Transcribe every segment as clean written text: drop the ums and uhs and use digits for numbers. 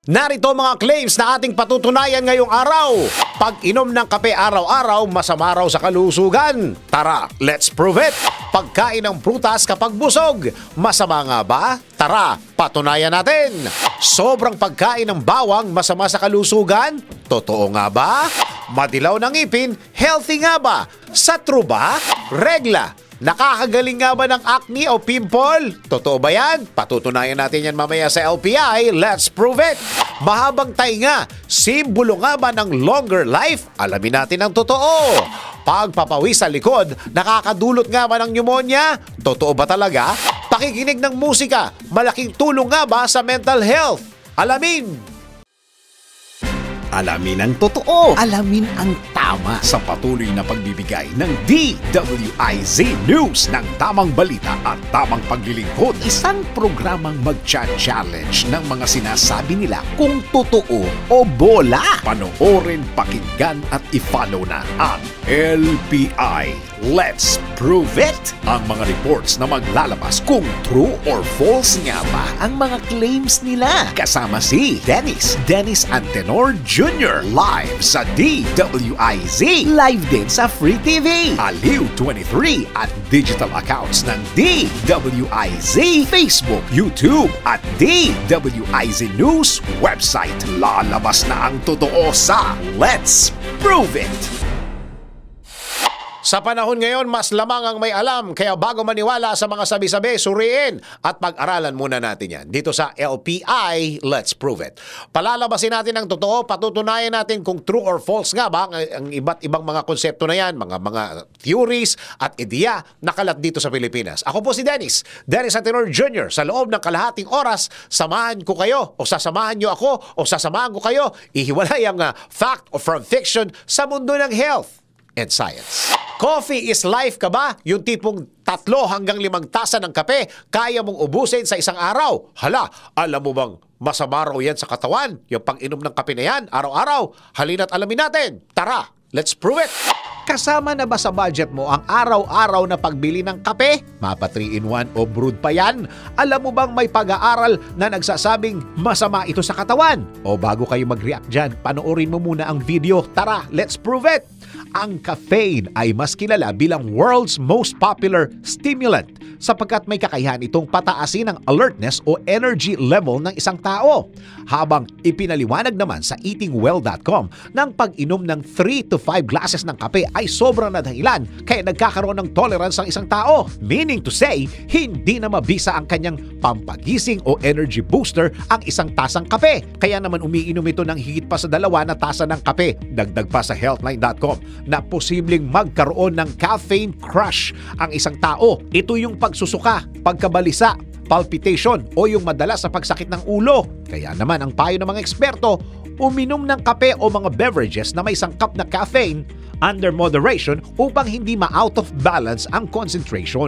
Narito mga claims na ating patutunayan ngayong araw. Pag-inom ng kape araw-araw, masama raw sa kalusugan. Tara, let's prove it. Pagkain ng prutas kapag busog, masama nga ba? Tara, patunayan natin. Sobrang pagkain ng bawang, masama sa kalusugan? Totoo nga ba? Madilaw ng ngipin, healthy nga ba? Sa true ba? Regla. Nakakagaling nga ba ng acne o pimple? Totoo ba yan? Patutunayan natin yan mamaya sa LPI. Let's prove it! Mahabang tainga, simbolo nga ba ng longer life? Alamin natin ang totoo. Pagpapawis sa likod, nakakadulot nga ba ng pneumonia? Totoo ba talaga? Pakikinig ng musika, malaking tulong nga ba sa mental health? Alamin! Alamin ang totoo. Alamin ang tama sa patuloy na pagbibigay ng DWIZ News ng tamang balita at tamang paglilingkod. Isang programang mag-challenge ng mga sinasabi nila kung totoo o bola. Panoorin, pakinggan at i-follow na ang LPI. Let's prove it! Ang mga reports na maglalabas kung true or false nga ba ang mga claims nila. Kasama si Dennis Antenor Jr. live sa DWIZ. Live din sa Free TV. Aliw 23 at digital accounts ng DWIZ, Facebook, YouTube at DWIZ News website. Lalabas na ang totoo sa Let's Prove It! Sa panahon ngayon, mas lamang ang may alam. Kaya bago maniwala sa mga sabi-sabi, suriin at pag-aralan muna natin yan. Dito sa LPI, Let's Prove It. Palalabasin natin ang totoo, patutunayan natin kung true or false nga ba ang iba't ibang mga konsepto na yan, mga theories at ideya na kalat dito sa Pilipinas. Ako po si Dennis Antenor Jr. Sa loob ng kalahating oras, samahan ko kayo o sasamahan nyo ako o sasamahan ko kayo. Ihiwalay ang fact o from fiction sa mundo ng health and science. Coffee is life ka ba? Yung tipong 3 hanggang 5 tasa ng kape, kaya mong ubusin sa isang araw. Hala, alam mo bang masama raw yan sa katawan? Yung pang-inom ng kape na yan, araw-araw. Halina't alamin natin. Tara, let's prove it! Kasama na ba sa budget mo ang araw-araw na pagbili ng kape? Mapa 3-in-1 o brewed pa yan? Alam mo bang may pag-aaral na nagsasabing masama ito sa katawan? O bago kayo mag-react dyan, panoorin mo muna ang video. Tara, let's prove it! Ang caffeine ay mas kilala bilang world's most popular stimulant sapagkat may kakayahan itong pataasin ang alertness o energy level ng isang tao. Habang ipinaliwanag naman sa eatingwell.com ng pag-inom ng 3 to 5 glasses ng kape ay sobrang na dahilan kaya nagkakaroon ng tolerance ang isang tao. Meaning to say, hindi na mabisa ang kanyang pampagising o energy booster ang isang tasang kape. Kaya naman umiinom ito ng higit pa sa 2 na tasa ng kape. Dagdag pa sa healthline.com na posibleng magkaroon ng caffeine crush ang isang tao. Ito yung pagsusuka, pagkabalisa, palpitation o yung madalas sa pagsakit ng ulo. Kaya naman ang payo ng mga eksperto, uminom ng kape o mga beverages na may sangkap na caffeine under moderation upang hindi ma-out of balance ang concentration.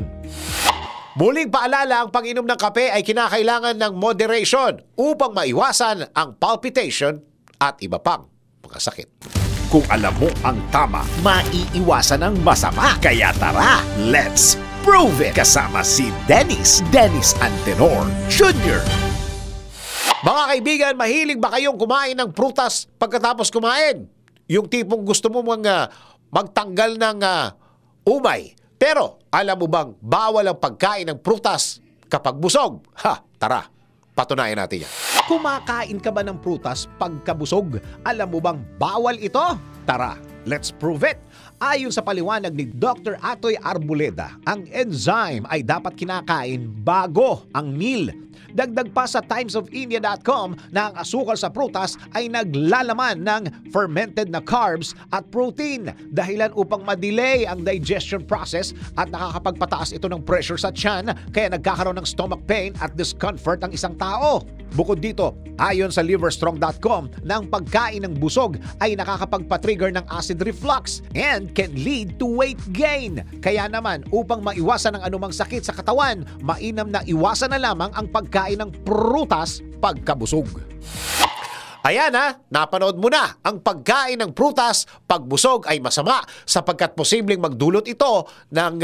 Muling paalala, ang pag-inom ng kape ay kinakailangan ng moderation upang maiwasan ang palpitation at iba pang mga sakit. Kung alam mo ang tama, maiiwasan ang masama. Kaya tara, let's prove it! Kasama si Dennis Antenor Jr. Mga kaibigan, mahilig ba kayong kumain ng prutas pagkatapos kumain? Yung tipong gusto mo magtanggal ng umay. Pero alam mo bang bawal ang pagkain ng prutas kapag busog? Tara, patunayan natin yan. Kumakain ka ba ng prutas pagkabusog? Alam mo bang bawal ito? Tara, let's prove it! Ayon sa paliwanag ni Dr. Atoy Arboleda, ang enzyme ay dapat kinakain bago ang meal. Dagdag pa sa timesofIndia.com na ang asukal sa prutas ay naglalaman ng fermented na carbs at protein dahilan upang madelay ang digestion process at nakakapagpataas ito ng pressure sa tiyan kaya nagkakaroon ng stomach pain at discomfort ang isang tao. Bukod dito, ayon sa liverstrong.com na ang pagkain ng busog ay nakakapagpatrigger ng acid reflux and can lead to weight gain. Kaya naman, upang maiwasan ang anumang sakit sa katawan, mainam na iwasan na lamang ang pagkain ng prutas pagkabusog. Ayan napanood mo na, ang pagkain ng prutas pagbusog ay masama sapagkat posibleng magdulot ito ng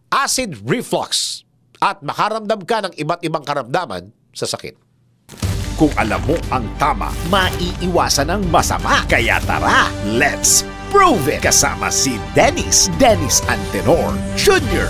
acid reflux at makaramdam ka ng iba't ibang karamdaman sa sakit. Kung alam mo ang tama, maiiwasan ang masama. Kaya tara, let's prove it! Kasama si Dennis Antenor Jr.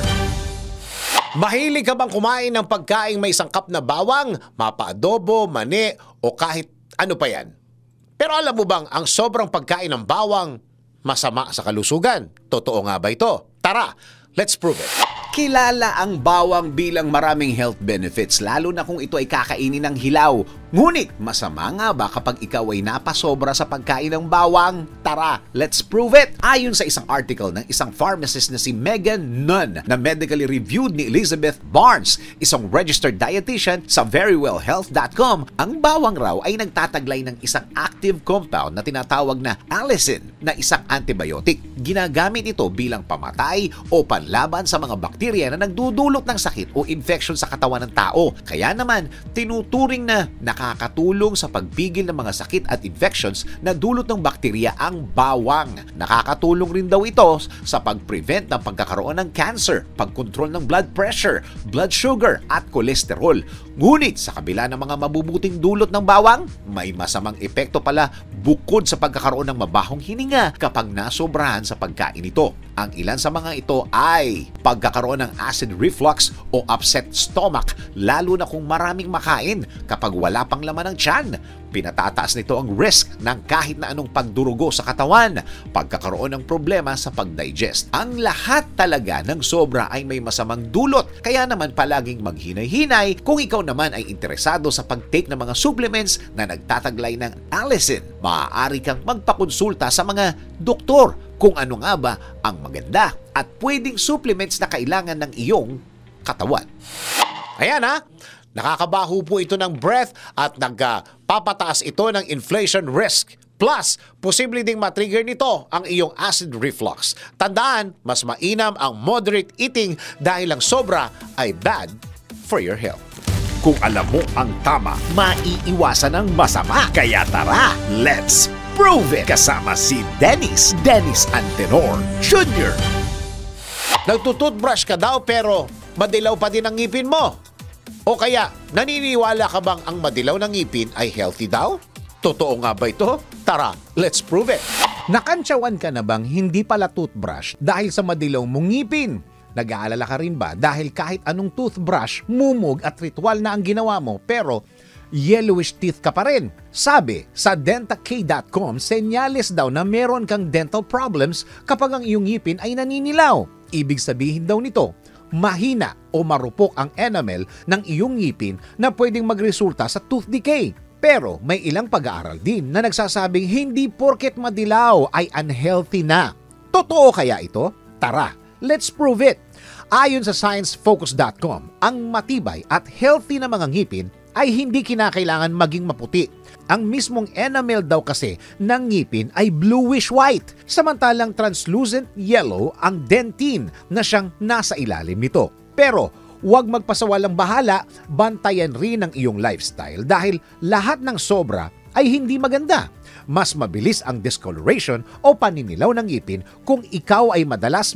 Mahilig ka bang kumain ng pagkaing may sangkap na bawang, mapa-adobo, mani, o kahit ano pa yan? Pero alam mo bang ang sobrang pagkain ng bawang masama sa kalusugan? Totoo nga ba ito? Tara, let's prove it. Kilala ang bawang bilang maraming health benefits, lalo na kung ito ay kakainin ng hilaw. Ngunit, masama nga ba kapag ikaw ay napasobra sa pagkain ng bawang? Tara, let's prove it! Ayon sa isang article ng isang pharmacist na si Megan Nunn na medically reviewed ni Elizabeth Barnes, isang registered dietitian sa verywellhealth.com, ang bawang raw ay nagtataglay ng isang active compound na tinatawag na allicin na isang antibiotic. Ginagamit ito bilang pamatay o panlaban sa mga bakterya na nagdudulot ng sakit o infection sa katawan ng tao. Kaya naman, tinuturing na nakakatulong sa pagpigil ng mga sakit at infections na dulot ng bakterya ang bawang. Nakakatulong rin daw ito sa pag-prevent ng pagkakaroon ng cancer, pagkontrol ng blood pressure, blood sugar at cholesterol. Ngunit sa kabila ng mga mabubuting dulot ng bawang, may masamang epekto pala bukod sa pagkakaroon ng mabahong hininga kapag nasobrahan sa pagkain ito. Ang ilan sa mga ito ay pagkakaroon ng acid reflux o upset stomach, lalo na kung maraming makain kapag wala pang laman ng tiyan. Pinatataas nito ang risk ng kahit na anong pagdurugo sa katawan, pagkakaroon ng problema sa pagdigest. Ang lahat talaga ng sobra ay may masamang dulot, kaya naman palaging maghinay-hinay kung ikaw naman ay interesado sa pag-take ng mga supplements na nagtataglay ng allicin. Maaari kang magpakonsulta sa mga doktor kung ano nga ba ang maganda at pwedeng supplements na kailangan ng iyong katawan. Ayan ha, nakakabaho po ito ng breath at nagpapataas ito ng inflation risk. Plus, posible ding matrigger nito ang iyong acid reflux. Tandaan, mas mainam ang moderate eating dahil ang sobra ay bad for your health. Kung alam mo ang tama, maiiwasan ang masama. Kaya tara, let's prove it! Kasama si Dennis Antenor Jr. Nagtututbrush ka daw pero madilaw pa din ang ngipin mo. O kaya, naniniwala ka bang ang madilaw ng ngipin ay healthy daw? Totoo nga ba ito? Tara, let's prove it! Nakantsawan ka na bang hindi pala toothbrush dahil sa madilaw mong ngipin? Nag-aalala ka rin ba dahil kahit anong toothbrush, mumog at ritual na ang ginawa mo pero yellowish teeth ka pa rin? Sabi sa dentakay.com, senyales daw na meron kang dental problems kapag ang iyong ngipin ay naninilaw. Ibig sabihin daw nito, mahina o marupok ang enamel ng iyong ngipin na pwedeng magresulta sa tooth decay. Pero may ilang pag-aaral din na nagsasabing hindi porket madilaw ay unhealthy na. Totoo kaya ito? Tara, let's prove it! Ayon sa sciencefocus.com, ang matibay at healthy na mga ngipin ay hindi kinakailangan maging maputi. Ang mismong enamel daw kasi ng ngipin ay bluish white, samantalang translucent yellow ang dentin na siyang nasa ilalim nito. Pero huwag magpasawalang bahala, bantayan rin ang iyong lifestyle dahil lahat ng sobra ay hindi maganda. Mas mabilis ang discoloration o paninilaw ng ngipin kung ikaw ay madalas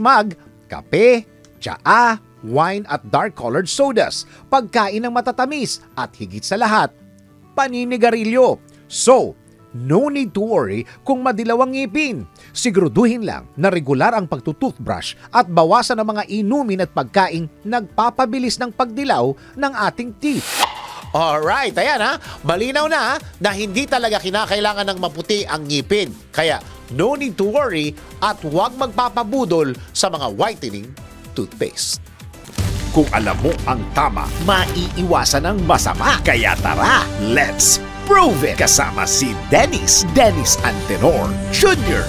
kape, tsaa, wine at dark-colored sodas, pagkain ng matatamis at higit sa lahat, paninigarilyo. So, no need to worry kung madilaw ang ngipin. Siguraduhin lang na regular ang pagtutoothbrush at bawasan ang mga inumin at pagkaing nagpapabilis ng pagdilaw ng ating teeth. Alright, ayan ha, malinaw na na hindi talaga kinakailangan ng maputi ang ngipin. Kaya, no need to worry at huwag magpapabudol sa mga whitening toothpaste. Kung alam mo ang tama, maiiwasan ang masama. Kaya tara, let's prove it! Kasama si Dennis Antenor Jr.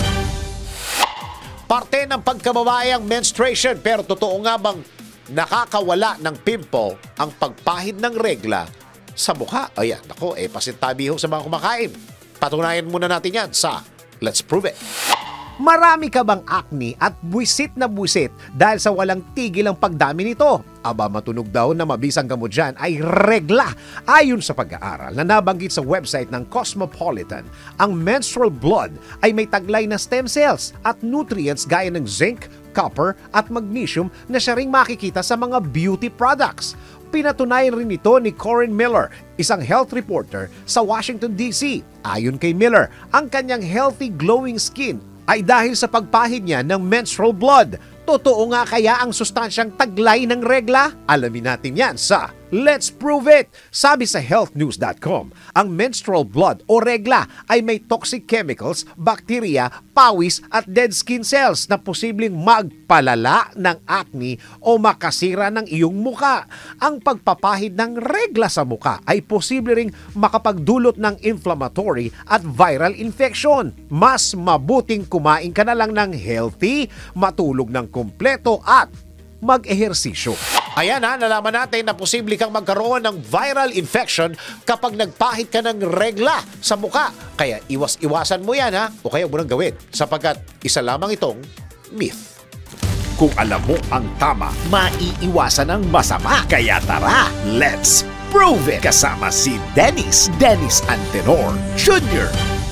Parte ng pagkababae ang menstruation, pero totoo nga bang nakakawala ng pimple ang pagpahid ng regla sa mukha? Ayan, ako, pasintabi ho sa mga kumakain. Patunayan muna natin yan sa Let's Prove It. Marami ka bang acne at buwisit na buwisit dahil sa walang tigil ang pagdami nito? Aba, matunog daw na mabisang gamot dyan ay regla. Ayon sa pag-aaral na nabanggit sa website ng Cosmopolitan, ang menstrual blood ay may taglay na stem cells at nutrients gaya ng zinc, copper at magnesium na siya ring makikita sa mga beauty products. Pinatunayan rin ito ni Corinne Miller, isang health reporter sa Washington DC. Ayon kay Miller, ang kanyang healthy glowing skin ay dahil sa pagpahid niya ng menstrual blood. Totoo nga kaya ang sustansyang taglay ng regla? Alamin natin yan sa Let's Prove It! Sabi sa healthnews.com, ang menstrual blood o regla ay may toxic chemicals, bacteria, pawis at dead skin cells na posibleng magpalala ng acne o makasira ng iyong muka. Ang pagpapahid ng regla sa muka ay posible ring makapagdulot ng inflammatory at viral infection. Mas mabuting kumain ka na lang ng healthy, matulog ng kumpleto at mag-ehersisyo. Ayan ha, nalaman natin na posible kang magkaroon ng viral infection kapag nagpahid ka ng regla sa muka. Kaya iwas-iwasan mo yan ha, o kaya mo nang gawin sapagkat isa lamang itong myth. Kung alam mo ang tama, maiiwasan ang masama. Kaya tara, let's prove it! Kasama si Dennis Antenor Jr.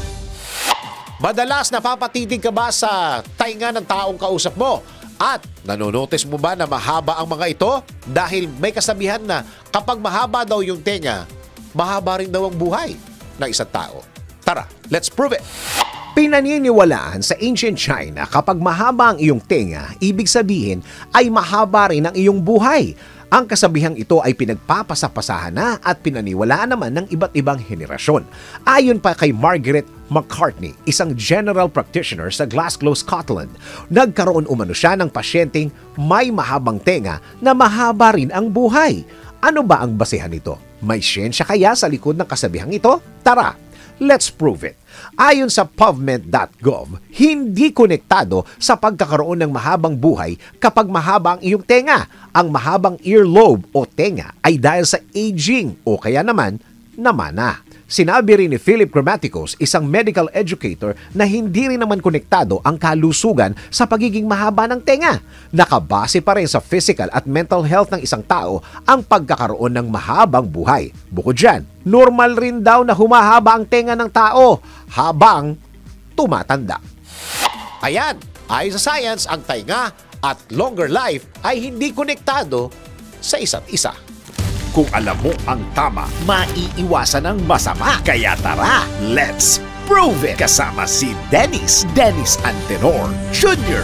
Madalas napapatitig ka ba sa tainga ng taong kausap mo? At nanonotice mo ba na mahaba ang mga ito? Dahil may kasabihan na kapag mahaba daw yung tenga, mahaba rin daw ang buhay ng isang tao. Tara, let's prove it! Pinaniniwalaan sa ancient China kapag mahaba ang iyong tenga, ibig sabihin ay mahaba rin ang iyong buhay. Ang kasabihang ito ay pinagpapasapasahan na at pinaniwalaan naman ng iba't ibang henerasyon. Ayon pa kay Margaret McCartney, isang general practitioner sa Glasgow, Scotland, nagkaroon umano siya ng pasyenteng may mahabang tenga na mahaba rin ang buhay. Ano ba ang basehan nito? May siyensya kaya sa likod ng kasabihang ito? Tara, let's prove it. Ayon sa PubMed.gov, hindi konektado sa pagkakaroon ng mahabang buhay kapag mahaba ang iyong tenga. Ang mahabang earlobe o tenga ay dahil sa aging o kaya naman namana. Sinabi rin ni Philip Grammaticos, isang medical educator, na hindi rin naman konektado ang kalusugan sa pagiging mahaba ng tenga. Nakabase pa rin sa physical at mental health ng isang tao ang pagkakaroon ng mahabang buhay. Bukod dyan, normal rin daw na humahaba ang tenga ng tao habang tumatanda. Ayan, ayon sa science, ang tainga at longer life ay hindi konektado sa isa't isa. Kung alam mo ang tama, maiiwasan ang masama. Kaya tara, let's prove it! Kasama si Dennis Antenor Jr.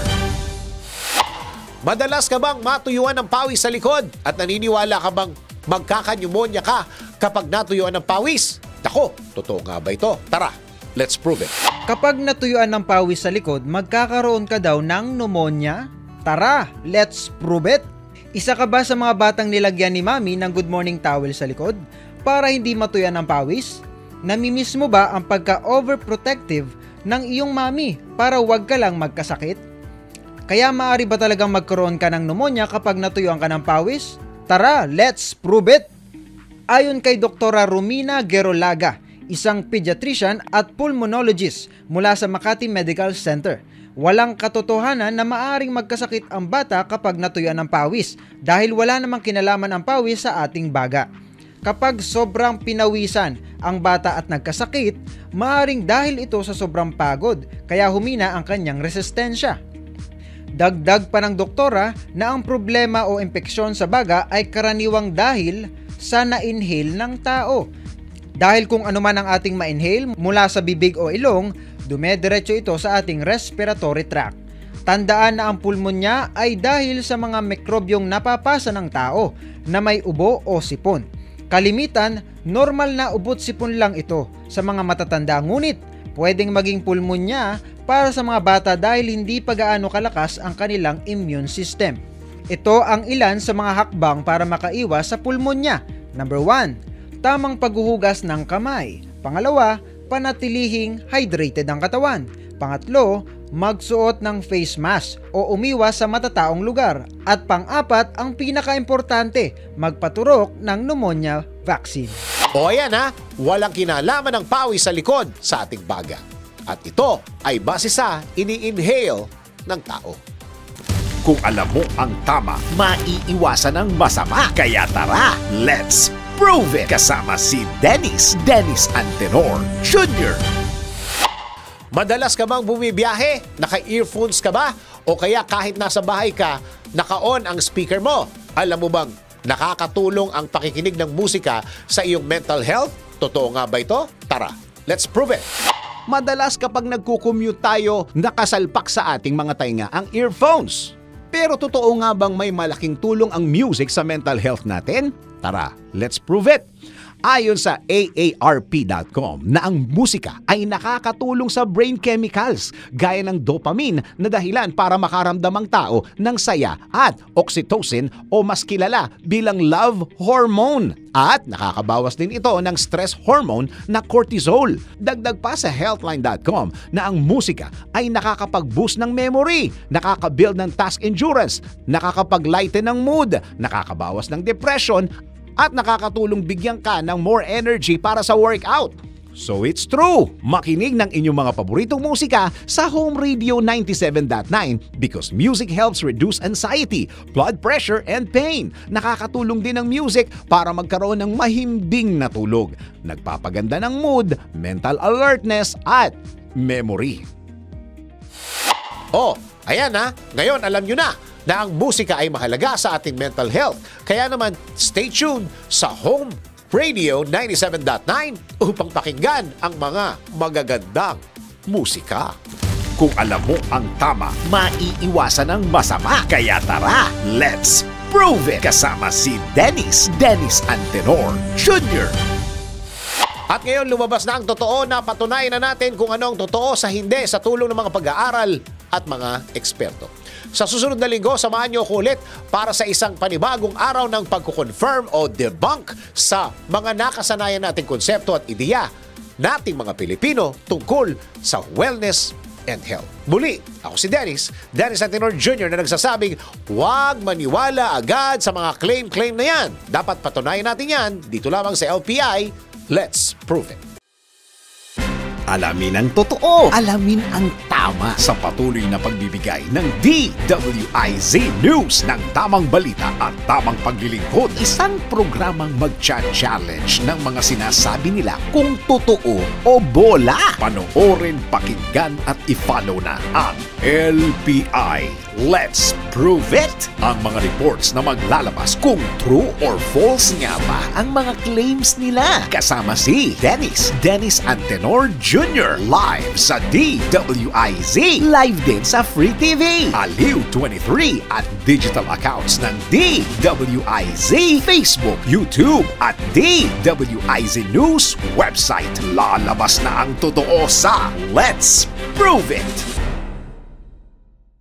Madalas ka bang matuyuan ng pawis sa likod at naniniwala ka bang magkakanyumonya ka kapag natuyuan ng pawis? Ako, totoo nga ba ito? Tara, let's prove it. Kapag natuyuan ng pawis sa likod, magkakaroon ka daw ng pneumonia? Tara, let's prove it! Isa ka ba sa mga batang nilagyan ni Mami ng good morning towel sa likod para hindi matuyan ng pawis? Namimiss mo ba ang pagka-overprotective ng iyong mami para wag ka lang magkasakit? Kaya maaari ba talagang magkaroon ka ng pneumonia kapag natuyuan ka ng pawis? Tara, let's prove it! Ayon kay Dr. Romina Gerolaga, isang pediatrician at pulmonologist mula sa Makati Medical Center, walang katotohanan na maaring magkasakit ang bata kapag natuyuan ng pawis dahil wala namang kinalaman ang pawis sa ating baga. Kapag sobrang pinawisan ang bata at nagkasakit, maaring dahil ito sa sobrang pagod kaya humina ang kanyang resistensya. Dagdag pa ng doktora na ang problema o impeksyon sa baga ay karaniwang dahil sa na-inhale ng tao. Dahil kung ano man ang ating ma-inhale mula sa bibig o ilong, dumediretso ito sa ating respiratory tract. Tandaan na ang pulmonya ay dahil sa mga mikrobyong napapasa ng tao na may ubo o sipon. Kalimitan, normal na ubo't sipon lang ito sa mga matatanda, ngunit pwedeng maging pulmonya para sa mga bata dahil hindi pa gaano kalakas ang kanilang immune system. Ito ang ilan sa mga hakbang para makaiwas sa pulmonya. Number 1, tamang paghuhugas ng kamay. Pangalawa, panatilihing hydrated ang katawan. Pangatlo, magsuot ng face mask o umiwas sa matataong lugar. At pang-apat, ang pinaka-importante, magpaturok ng pneumonia vaccine. O ayan ha, walang kinalaman ng pawis sa likod sa ating baga. At ito ay base sa ini-inhale ng tao. Kung alam mo ang tama, maiiwasan ang masama. Kaya tara, let's prove it! Kasama si Dennis Antenor Jr. Madalas ka bang bumibiyahe? Naka-earphones ka ba? O kaya kahit nasa bahay ka, naka-on ang speaker mo? Alam mo bang nakakatulong ang pakikinig ng musika sa iyong mental health? Totoo nga ba ito? Tara, let's prove it! Madalas kapag nagko-commute tayo, nakasalpak sa ating mga tainga ang earphones. Pero totoo nga bang may malaking tulong ang music sa mental health natin? Tara, let's prove it! Ayon sa AARP.com na ang musika ay nakakatulong sa brain chemicals gaya ng dopamine na dahilan para makaramdam ang tao ng saya at oxytocin o mas kilala bilang love hormone. At nakakabawas din ito ng stress hormone na cortisol. Dagdag pa sa healthline.com na ang musika ay nakakapag-boost ng memory, nakakabuild ng task endurance, nakakapag-lighten ng mood, nakakabawas ng depression, at nakakatulong bigyan ka ng more energy para sa workout. So it's true! Makinig ng inyong mga paboritong musika sa Home Radio 97.9 because music helps reduce anxiety, blood pressure, and pain. Nakakatulong din ang music para magkaroon ng mahimbing na tulog. Nagpapaganda ng mood, mental alertness, at memory. Oh, ayan ha. Ngayon alam nyo na ang musika ay mahalaga sa ating mental health. Kaya naman, stay tuned sa Home Radio 97.9 upang pakinggan ang mga magagandang musika. Kung alam mo ang tama, maiiwasan ang masama. Kaya tara, let's prove it! Kasama si Dennis Antenor Jr. At ngayon lumabas na ang totoo na patunayan na natin kung ano ang totoo sa hindi sa tulong ng mga pag-aaral at mga eksperto. Sa susunod na linggo, samahan niyo ako ulit para sa isang panibagong araw ng pagkukonfirm o debunk sa mga nakasanayan nating konsepto at ideya nating mga Pilipino tungkol sa wellness and health. Muli, ako si Dennis Antenor Jr. na nagsasabing huwag maniwala agad sa mga claim na yan. Dapat patunayan natin yan dito lamang sa LPI. Let's prove it. Alamin ang totoo. Alamin ang tama. Sa patuloy na pagbibigay ng DWIZ News ng tamang balita at tamang paglilingkod. Isang programang magcha-challenge ng mga sinasabi nila kung totoo o bola. Panoorin, pakinggan at i-follow na ang LPI. Let's prove it! Ang mga reports na maglalabas kung true or false nga ba ang mga claims nila. Kasama si Dennis Antenor Jr. Live sa DWIZ. Live din sa Free TV. Aliw 23 at digital accounts ng DWIZ, Facebook, YouTube at DWIZ News website. Lalabas na ang totoo sa Let's Prove It!